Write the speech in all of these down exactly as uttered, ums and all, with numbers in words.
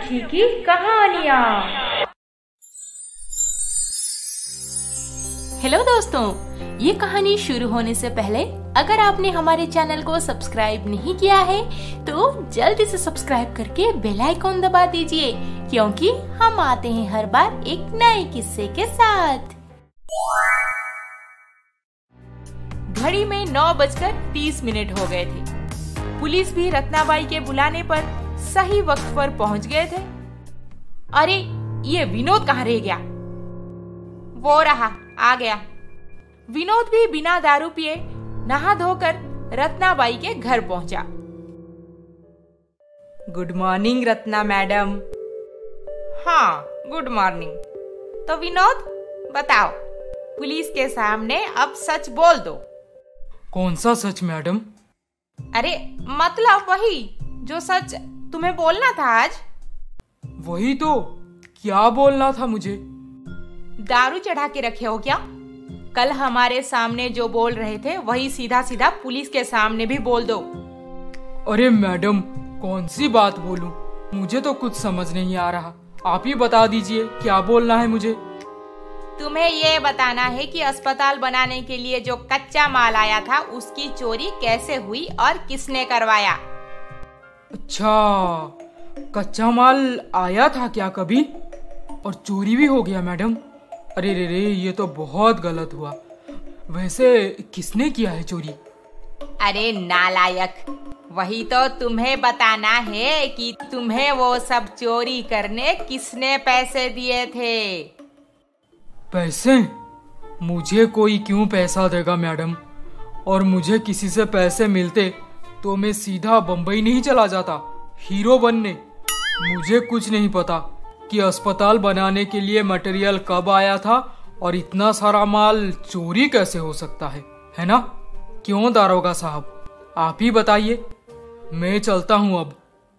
मच्छी की कहानियाँ। हेलो दोस्तों, ये कहानी शुरू होने से पहले अगर आपने हमारे चैनल को सब्सक्राइब नहीं किया है तो जल्दी से सब्सक्राइब करके बेल आइकॉन दबा दीजिए, क्योंकि हम आते हैं हर बार एक नए किस्से के साथ। घड़ी में नौ बजकर तीस मिनट हो गए थे। पुलिस भी रत्नाबाई के बुलाने पर सही वक्त पर पहुंच गए थे। अरे ये विनोद कहाँ रह गया? वो रहा, आ गया। विनोद भी बिना दारू पिए नहा धोकर रत्नाबाई के घर पहुंचा। Good morning Ratna madam. हाँ, गुड मॉर्निंग। तो विनोद बताओ, पुलिस के सामने अब सच बोल दो। कौन सा सच मैडम? अरे मतलब वही जो सच तुम्हें बोलना था आज। वही तो, क्या बोलना था मुझे? दारू चढ़ा के रखे हो क्या? कल हमारे सामने जो बोल रहे थे वही सीधा सीधा पुलिस के सामने भी बोल दो। अरे मैडम, कौन सी बात बोलूं? मुझे तो कुछ समझ नहीं आ रहा। आप ही बता दीजिए क्या बोलना है मुझे। तुम्हें ये बताना है कि अस्पताल बनाने के लिए जो कच्चा माल आया था उसकी चोरी कैसे हुई और किसने करवाया। अच्छा, कच्चा माल आया था क्या कभी और चोरी भी हो गया मैडम? अरे रे रे, ये तो बहुत गलत हुआ। वैसे किसने किया है चोरी? अरे नालायक, वही तो तुम्हें बताना है कि तुम्हें वो सब चोरी करने किसने पैसे दिए थे। पैसे? मुझे कोई क्यों पैसा देगा मैडम? और मुझे किसी से पैसे मिलते तो मैं सीधा बम्बई नहीं चला जाता हीरो बनने। मुझे कुछ नहीं पता कि अस्पताल बनाने के लिए मटेरियल कब आया था और इतना सारा माल चोरी कैसे हो सकता है, है ना? क्यों दारोगा साहब, आप ही बताइए। मैं चलता हूं अब।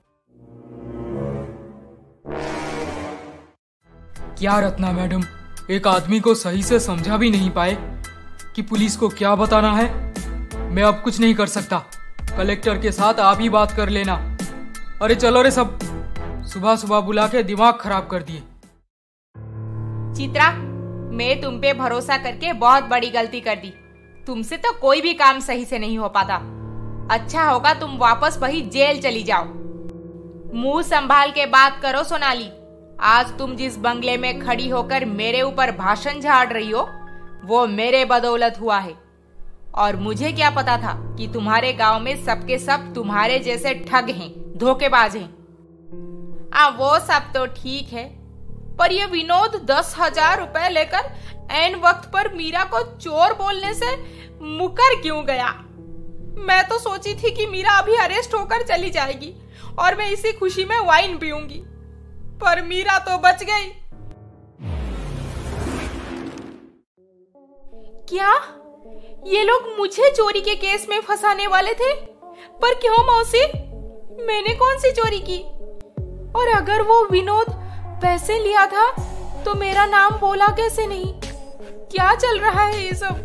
क्या रत्ना मैडम, एक आदमी को सही से समझा भी नहीं पाए कि पुलिस को क्या बताना है? मैं अब कुछ नहीं कर सकता। कलेक्टर के साथ आप ही बात कर लेना। अरे चलो रे सब, सुबह सुबह बुला के दिमाग खराब कर दिए। चित्रा, मैं तुम पे भरोसा करके बहुत बड़ी गलती कर दी। तुमसे तो कोई भी काम सही से नहीं हो पाता। अच्छा होगा तुम वापस वही जेल चली जाओ। मुंह संभाल के बात करो सोनाली। आज तुम जिस बंगले में खड़ी होकर मेरे ऊपर भाषण झाड़ रही हो वो मेरे बदौलत हुआ है। और मुझे क्या पता था कि तुम्हारे गांव में सबके सब तुम्हारे जैसे ठग हैं, धोखेबाज हैं। आ, वो सब तो ठीक है, पर ये विनोद दस हजार रुपए लेकर ऐन वक्त पर मीरा को चोर बोलने से मुकर क्यों गया? मैं तो सोची थी कि मीरा अभी अरेस्ट होकर चली जाएगी और मैं इसी खुशी में वाइन पीऊंगी, पर मीरा तो बच गई। क्या ये लोग मुझे चोरी के केस में फंसाने वाले थे? पर क्यों मौसी? मैंने कौन सी चोरी की? और अगर वो विनोद पैसे लिया था तो मेरा नाम बोला कैसे नहीं? क्या चल रहा है ये सब?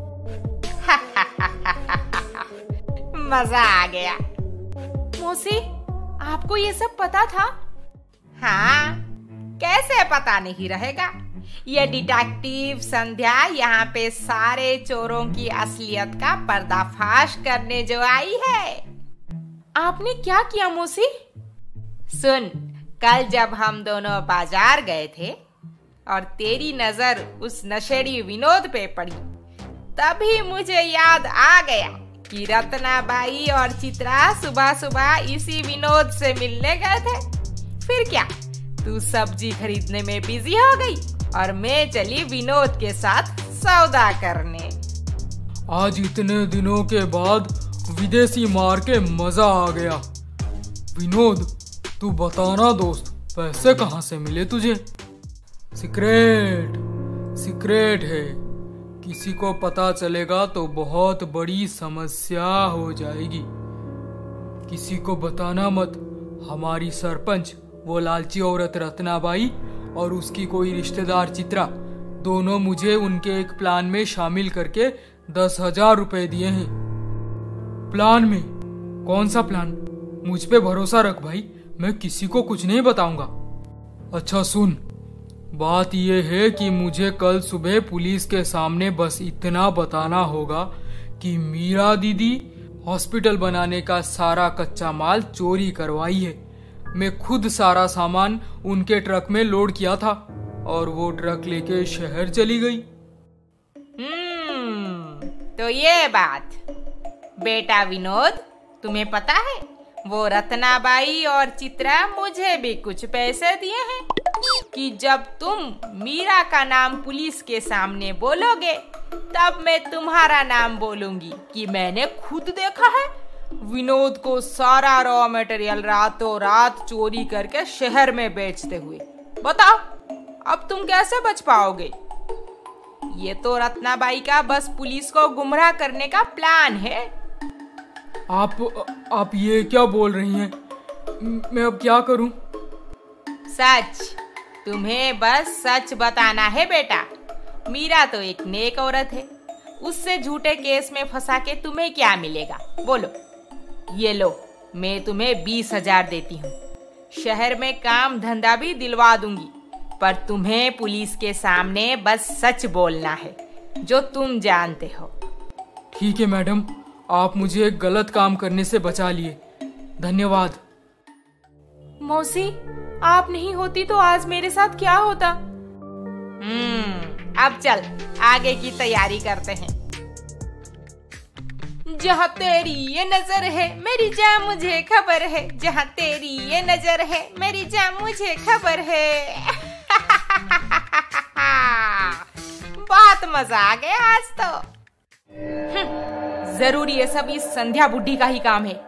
मजा आ गया। मौसी, आपको ये सब पता था? हाँ, कैसे पता नहीं रहेगा। ये डिटेक्टिव संध्या यहाँ पे सारे चोरों की असलियत का पर्दाफाश करने जो आई है। आपने क्या किया मौसी? सुन, कल जब हम दोनों बाजार गए थे और तेरी नजर उस नशेड़ी विनोद पे पड़ी, तभी मुझे याद आ गया कि रत्नाबाई और चित्रा सुबह सुबह इसी विनोद से मिलने गए थे। फिर क्या, तू सब्जी खरीदने में बिजी हो गई और मैं चली विनोद के साथ सौदा करने। आज इतने दिनों के बाद विदेशी मार के मजा आ गया। विनोद, तू बताना दोस्त, पैसे कहाँ से मिले तुझे? सीक्रेट सीक्रेट है, किसी को पता चलेगा तो बहुत बड़ी समस्या हो जाएगी। किसी को बताना मत। हमारी सरपंच, वो लालची औरत रत्नाबाई और उसकी कोई रिश्तेदार चित्रा, दोनों मुझे उनके एक प्लान में शामिल करके दस हजार रुपए दिए हैं। प्लान में? कौन सा प्लान? मुझ पे भरोसा रख भाई, मैं किसी को कुछ नहीं बताऊंगा। अच्छा सुन, बात यह है कि मुझे कल सुबह पुलिस के सामने बस इतना बताना होगा कि मीरा दीदी हॉस्पिटल बनाने का सारा कच्चा माल चोरी करवाई है। मैं खुद सारा सामान उनके ट्रक में लोड किया था और वो ट्रक लेके शहर चली गई। हम्म, तो ये बात। बेटा विनोद, तुम्हें पता है वो रत्नाबाई और चित्रा मुझे भी कुछ पैसे दिए हैं कि जब तुम मीरा का नाम पुलिस के सामने बोलोगे तब मैं तुम्हारा नाम बोलूंगी कि मैंने खुद देखा है विनोद को सारा रॉ मटेरियल रातों रात चोरी करके शहर में बेचते हुए। बताओ अब तुम कैसे बच पाओगे? ये तो रत्नाबाई का बस पुलिस को गुमराह करने का प्लान है। आप आप ये क्या बोल रही हैं? मैं अब क्या करूं? सच, तुम्हें बस सच बताना है बेटा। मीरा तो एक नेक औरत है, उससे झूठे केस में फंसा के तुम्हें क्या मिलेगा? बोलो। ये लो, मैं तुम्हें बीस हजार देती हूँ। शहर में काम धंधा भी दिलवा दूंगी, पर तुम्हें पुलिस के सामने बस सच बोलना है जो तुम जानते हो। ठीक है मैडम, आप मुझे एक गलत काम करने से बचा लिए, धन्यवाद। मौसी, आप नहीं होती तो आज मेरे साथ क्या होता? हम्म, अब चल आगे की तैयारी करते हैं। जहाँ तेरी ये नजर है मेरी जान मुझे खबर है, जहाँ तेरी ये नजर है मेरी जान मुझे खबर है। बहुत मजा आ गया आज तो। जरूर ये सब इस संध्या बुड्ढी का ही काम है।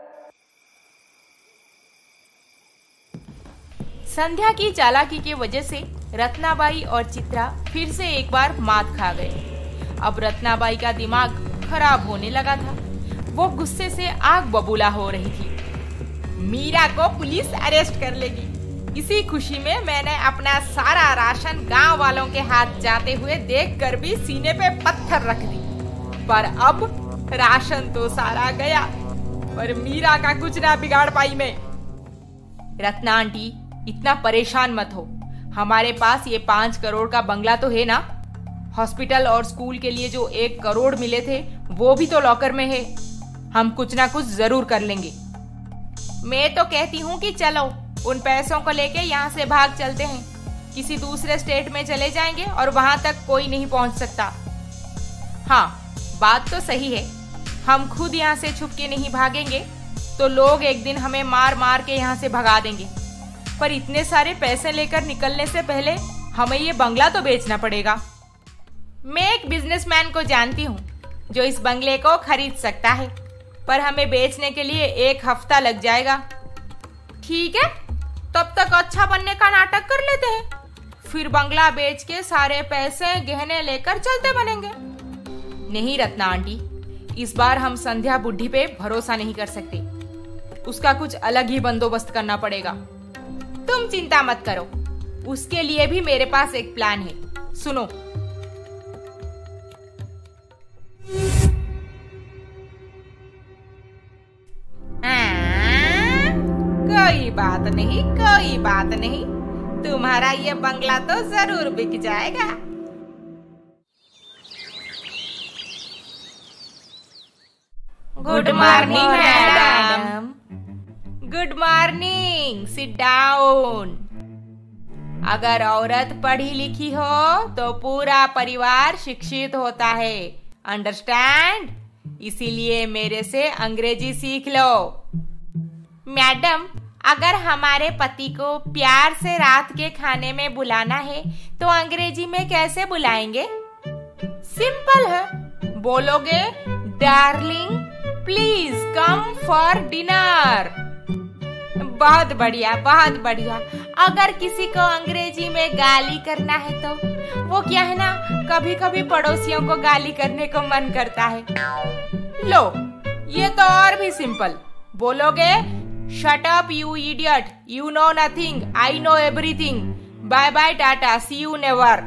संध्या की चालाकी की वजह से रत्नाबाई और चित्रा फिर से एक बार मात खा गए। अब रत्नाबाई का दिमाग खराब होने लगा था। वो गुस्से से आग बबूला हो रही थी। मीरा को पुलिस अरेस्ट कर लेगी, इसी खुशी में मैंने अपना सारा राशन गांव वालों के हाथ जाते हुए देखकर भी सीने पे पत्थर रख दी। पर अब राशन तो सारा गया, पर मीरा का कुछ ना बिगाड़ पाई मैं। रत्ना आंटी, इतना परेशान मत हो। हमारे पास ये पांच करोड़ का बंगला तो है ना? हॉस्पिटल और स्कूल के लिए जो एक करोड़ मिले थे वो भी तो लॉकर में है। हम कुछ ना कुछ जरूर कर लेंगे। मैं तो कहती हूँ कि चलो उन पैसों को लेके यहाँ से भाग चलते हैं। किसी दूसरे स्टेट में चले जाएंगे और वहां तक कोई नहीं पहुंच सकता। हाँ, बात तो सही है। हम खुद यहाँ से छुप के नहीं भागेंगे तो लोग एक दिन हमें मार मार के यहाँ से भगा देंगे। पर इतने सारे पैसे लेकर निकलने से पहले हमें ये बंगला तो बेचना पड़ेगा। मैं एक बिजनेसमैन को जानती हूँ जो इस बंगले को खरीद सकता है, पर हमें बेचने के लिए एक हफ्ता लग जाएगा। ठीक है, तब तक अच्छा बनने का नाटक कर लेते हैं, फिर बंगला बेच के सारे पैसे गहने लेकर चलते बनेंगे। नहीं रत्ना आंटी, इस बार हम संध्या बुड्ढी पे भरोसा नहीं कर सकते। उसका कुछ अलग ही बंदोबस्त करना पड़ेगा। तुम चिंता मत करो, उसके लिए भी मेरे पास एक प्लान है। सुनो। कोई बात नहीं, कोई बात नहीं, तुम्हारा ये बंगला तो जरूर बिक जाएगा। Good morning madam. Good morning, sit down. अगर औरत पढ़ी लिखी हो तो पूरा परिवार शिक्षित होता है, अंडरस्टैंड? इसीलिए मेरे से अंग्रेजी सीख लो। मैडम, अगर हमारे पति को प्यार से रात के खाने में बुलाना है तो अंग्रेजी में कैसे बुलाएंगे? सिंपल है, बोलोगे darling please come for dinner. बहुत बढ़िया, बहुत बढ़िया। अगर किसी को अंग्रेजी में गाली करना है तो वो क्या है ना, कभी कभी पड़ोसियों को गाली करने को मन करता है। लो, ये तो और भी सिंपल, बोलोगे shut up you idiot, you know nothing, I know everything, bye bye tata, see you never.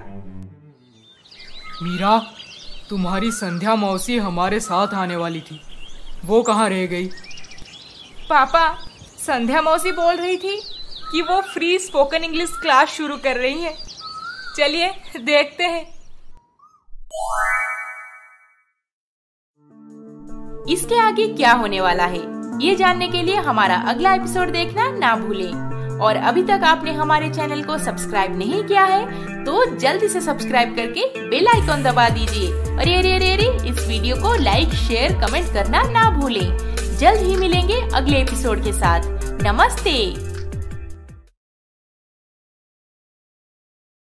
Meera, तुम्हारी संध्या मौसी हमारे साथ आने वाली थी, वो कहाँ रह गई? पापा, संध्या मौसी बोल रही थी कि वो फ्री स्पोकन इंग्लिश क्लास शुरू कर रही हैं। चलिए देखते हैं। इसके आगे क्या होने वाला है, ये जानने के लिए हमारा अगला एपिसोड देखना ना भूलें। और अभी तक आपने हमारे चैनल को सब्सक्राइब नहीं किया है तो जल्दी से सब्सक्राइब करके बेल आइकॉन दबा दीजिए। अरे अरे अरे अरे इस वीडियो को लाइक शेयर कमेंट करना ना भूलें। जल्द ही मिलेंगे अगले एपिसोड के साथ। नमस्ते।